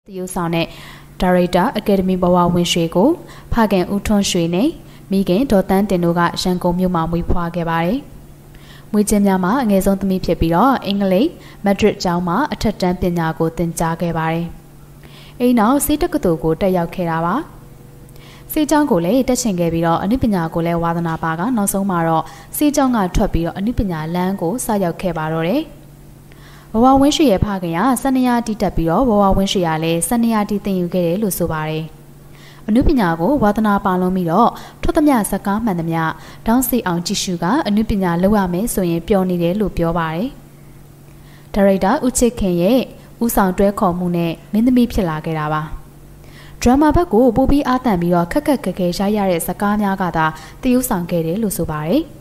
တရုတ်ဆောင်နဲ့ဒါရိုက်တာအကယ်ဒမီဘဝဝင်ရွှေကိုဖခင်ဦးထွန်းရွှေနဲ့မိခင်ဒေါ်တန်းတင်တို့ကရန်ကုန်မြို့မှာမွေးဖွားခဲ့ပါတယ်။မွေးချင်းများမှာအငယ်ဆုံးသမီးဖြစ်ပြီးတော့အင်္ဂလိပ်မက်ဒရစ်ကျောင်းမှာအထက်တန်းပညာကိုသင်ကြားခဲ့ပါတယ်။အဲဒီနောက်စေတက္ကသိုလ်ကိုတက်ရောက်ခဲ့တာပါ။စေကျောင်းကိုလည်းတက်ချင်ခဲ့ပြီးတော့အနုပညာကိုလည်းဝါသနာပါကနောက်ဆုံးမှာတော့စေကျောင်းကထွက်ပြီးတော့အနုပညာလမ်းကိုစရောက်ခဲ့ပါတော့တယ်။ဘဝဝင်းရွှေရဲ့ဖခင်ကစနေယာတီတက်ပြီးတော့ဘဝဝင်းရွှေကလည်းစနေယာတီသင်ယူခဲ့တယ်လို့ဆိုပါတယ်။အနုပညာကိုဝါသနာပါလုံးပြီးတော့ထွက်သမျှစကားမှန်သမျှတောင်းစီအောင်ကြည့်ရှုကအနုပညာလုပ်ရမယ်ဆိုရင်ပျော်နေတယ်လို့ပြောပါတယ်။ဒါရိုက်တာဦးချစ်ခင်ရဲ့ဦးဆောင်တွဲခေါ်မှုနဲ့မင်းသမီးဖြစ်လာခဲ့တာပါ။ဒရမာဘက်ကိုပို့ပြီးအားတန်ပြီးတော့ခက်ခက်ခဲခဲရိုက်ရတဲ့စကားများကသာတည်ယူဆောင်ခဲ့တယ်လို့ဆိုပါတယ်။